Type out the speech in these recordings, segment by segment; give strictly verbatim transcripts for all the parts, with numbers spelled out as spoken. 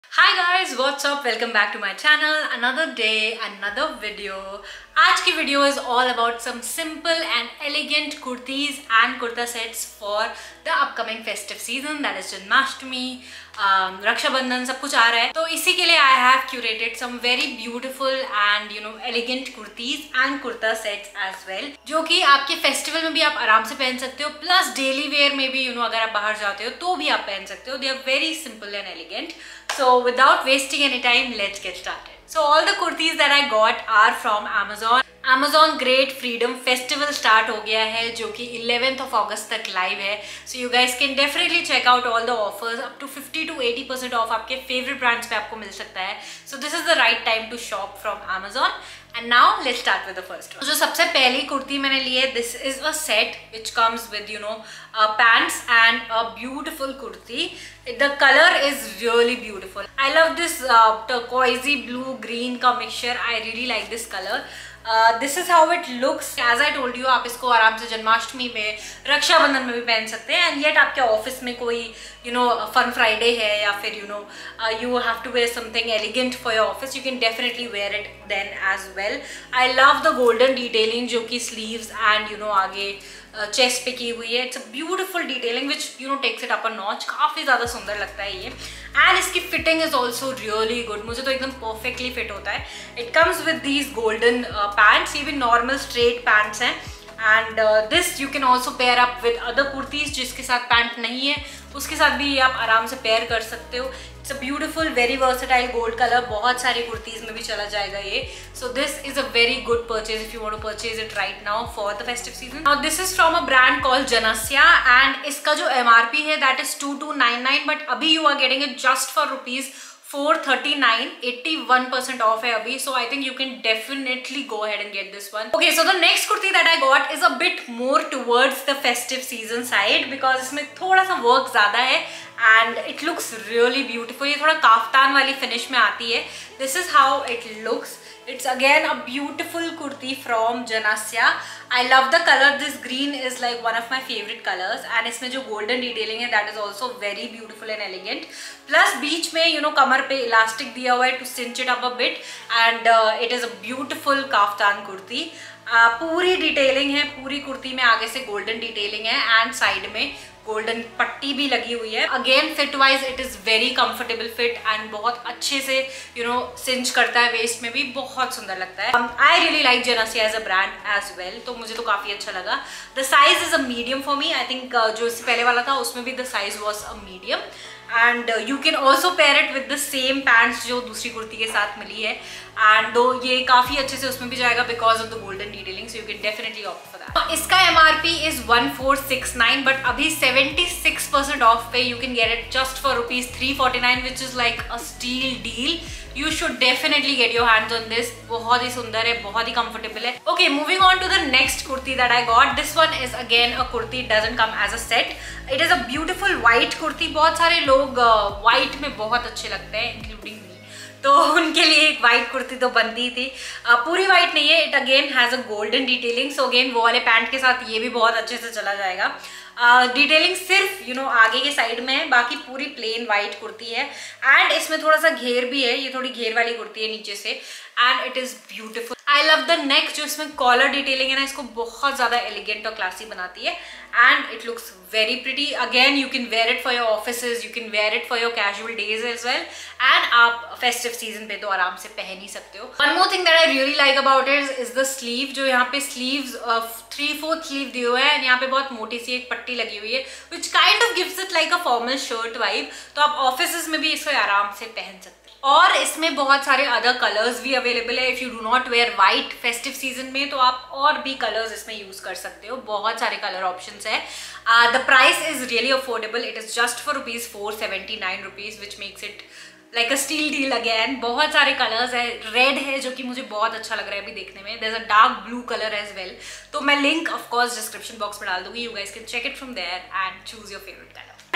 Hi guys, what's up? Welcome back to my channel. Another day, another video. आज की video is all about some simple and elegant kurtis and kurta sets for the upcoming festive season, that is Janmashtami, um, Rakshabandhan सब कुछ आ रहा है, तो इसी के लिए I have curated some very beautiful and you know elegant kurtis and kurta sets as well, जो कि आपके फेस्टिवल में भी आप आराम से पहन सकते हो, प्लस डेली वेयर में भी यू नो अगर आप बाहर जाते हो तो भी आप पहन सकते हो. They are very simple and elegant. So without wasting any time, let's get started. So all the kurtis that I got are from Amazon. Amazon Great Freedom Festival start हो गया है जो कि eleventh of August तक live है. So you guys can definitely check out all the offers. Up to fifty to eighty percent off आपके favorite brands पे आपको मिल सकता है. So this is the right time to shop from Amazon. And now let's start with the first one. जो सबसे पहली कुर्ती मैंने ली है, this is a set which comes with you know uh, pants and a beautiful kurti. The color is really beautiful. I love this uh, turquoisey blue green का mixture. I really like this color. Uh, this is how it looks. As I told you, आप इसको आराम से जन्माष्टमी में, रक्षाबंधन में भी पहन सकते हैं. And yet आपके ऑफिस में कोई you know fun Friday है या फिर you know uh, you have to wear something elegant for your office, you can definitely wear it then as well. I love the golden detailing जो कि sleeves and you know आगे chest uh, पे की हुई है. It's a beautiful detailing which you know takes it up a notch. काफ़ी ज़्यादा सुंदर लगता है ये. एंड इसकी fitting is also really good. मुझे तो एकदम परफेक्टली फिट होता है. It comes with these golden pants. ये भी नॉर्मल स्ट्रेट पैंट्स हैं. And this you can also pair up with other kurtis. जिसके साथ पैंट नहीं है उसके साथ भी आप आराम से पेयर कर सकते हो. It's a beautiful very versatile gold colour. बहुत सारी कुर्तीज में भी चला जाएगा ये. So this is a very good purchase if you want to purchase it right now for the festive season. Now this is from a brand called Janasya and इसका जो MRP है that is two two nine nine, but अभी you are getting it just for rupees four thirty-nine. eighty-one percent off है अभी. So I think you can definitely go ahead and get this one. Okay, so the next kurti that I got is a bit more towards the festive season side because इसमें थोड़ा सा work ज़्यादा है and it looks really beautiful. ये थोड़ा kaftan वाली finish में आती है. This is how it looks. It's again a beautiful kurti from Janasya. I love the color. This green is like one of my favorite colors. And इसमें जो golden detailing है that is also very beautiful and elegant. Plus बीच में you know कमर पे elastic दिया हुआ है to cinch it up a bit. And uh, it is a beautiful kaftan kurti. Uh, पूरी detailing है. पूरी कुर्ती में आगे से गोल्डन डिटेलिंग है एंड साइड में गोल्डन पट्टी भी लगी हुई है. Again fit wise it is very comfortable fit and बहुत अच्छे से यू नो सिंच करता है. वेस्ट में भी बहुत सुंदर लगता है. I really like Janasya as a brand as well. तो मुझे तो काफी अच्छा लगा. The size is a medium for me. I think जो इससे पहले वाला था उसमें भी the size was a medium. And you can also pair it with the same pants जो दूसरी कुर्ती के साथ मिली है. एंड दो ये काफी अच्छे से उसमें भी जाएगा because of the golden detailing. So you can definitely opt for that. इसका MRP is one four six nine, but अभी seventy-six percent ऑफ पे you can get it just for rupees three forty nine, which is like a steal deal. You should definitely get your hands on this. बहुत ही सुंदर है, बहुत ही comfortable है. Okay, moving on to the next kurti that I got. This one is again a kurti. It doesn't come as a set. It is a beautiful white kurti. बहुत सारे लोग uh, white में बहुत अच्छे लगते हैं, including me. तो उनके लिए एक वाइट कुर्ती तो बनती थी. uh, पूरी वाइट नहीं है. It again has a golden detailing. So again वो वाले पैंट के साथ ये भी बहुत अच्छे से चला जाएगा. डिटेलिंग uh, सिर्फ यू नो आगे के साइड में है, बाकी पूरी प्लेन वाइट कुर्ती है. एंड इसमें थोड़ा सा घेर भी है. ये थोड़ी घेर वाली कुर्ती है नीचे से and it is beautiful. I love the neck. जो इसमें कॉलर डिटेलिंग है ना, इसको बहुत ज्यादा एलिगेंट और क्लासी बनाती है. And it looks very pretty. Again you can wear it for your offices, you can wear it for your casual days as well. And आप फेस्टिव सीजन पे तो आराम से पहन ही सकते हो. One more thing that I really like about it is the sleeve. जो यहाँ पे स्लीव्स थ्री फोर्थ स्लीव दिए हुए हैं एंड यहाँ पे बहुत मोटी सी एक पट्टी लगी हुई है which kind of gives it like a formal shirt vibe. तो आप ऑफिस में भी इसको आराम से पहन सकते हैं. और इसमें बहुत सारे अदर कलर्स भी अवेलेबल है. If you do not wear white festive season में तो आप और भी कलर्स इसमें यूज कर सकते हो. बहुत सारे कलर ऑप्शंस है. The price is really affordable. It is just for rupees four seventy nine rupees which makes it like a steal deal again. बहुत सारे कलर्स है. रेड है जो कि मुझे बहुत अच्छा लग रहा है अभी देखने में. There is a dark blue colour as well. तो मैं link of course description box में डाल दूंगी. You guys can check it from there and choose your favourite colour.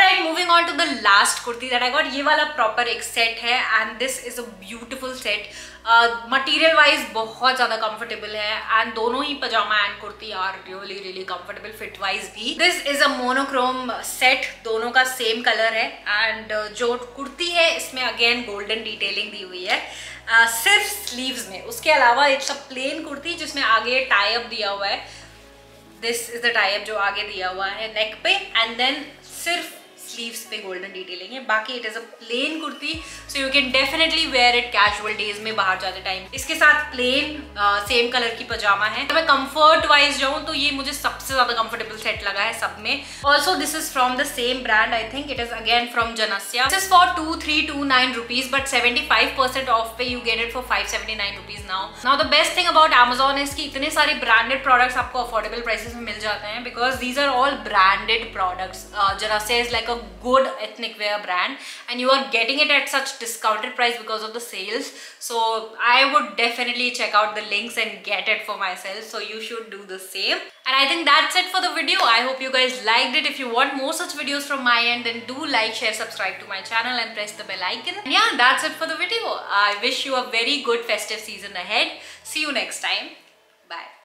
Alright, moving on to the last kurti that I got. ये वाला proper एक set है and this is a beautiful set. Material uh, wise बहुत ज़्यादा comfortable है and दोनों ही pyjama and kurti are really really comfortable fit wise भी. This is a monochrome set, दोनों का सेम कलर है एंड uh, जो कुर्ती है इसमें अगेन गोल्डन डिटेलिंग दी हुई है uh, सिर्फ स्लीव्स में. उसके अलावा इट्स अ प्लेन कुर्ती जिसमें आगे टाई अप दिया हुआ है. This is the tie up जो आगे दिया हुआ है नेक पे एंड देन सिर्फ स्लीव्स पे गोल्डन डिटेलिंग है. बाकी it is a plain kurti so you can definitely wear it casual days में बाहर जाते टाइम. इसके साथ प्लेन सेम कलर की पजामा है. तो मैं कंफर्ट वाइज जाऊँ तो ये मुझे सबसे ज्यादा कंफर्टेबल सेट लगा है सब में. Also this is from the same brand. I think it is again from Janasya. This is for two three two nine rupees but seventy five percent off पे you get it for five seventy nine rupees now. Now the best thing about Amazon is कि इतने सारे branded products आपको affordable prices में मिल जाते हैं because these are all branded products. Janasya is like a good ethnic wear brand and you are getting it at such discounted price because of the sales. So I would definitely check out the links and get it for myself, so you should do the same. And I think that's it for the video. I hope you guys liked it. If you want more such videos from my end, then do like, share, subscribe to my channel and press the bell icon. And yeah, that's it for the video. I wish you a very good festive season ahead. See you next time. Bye.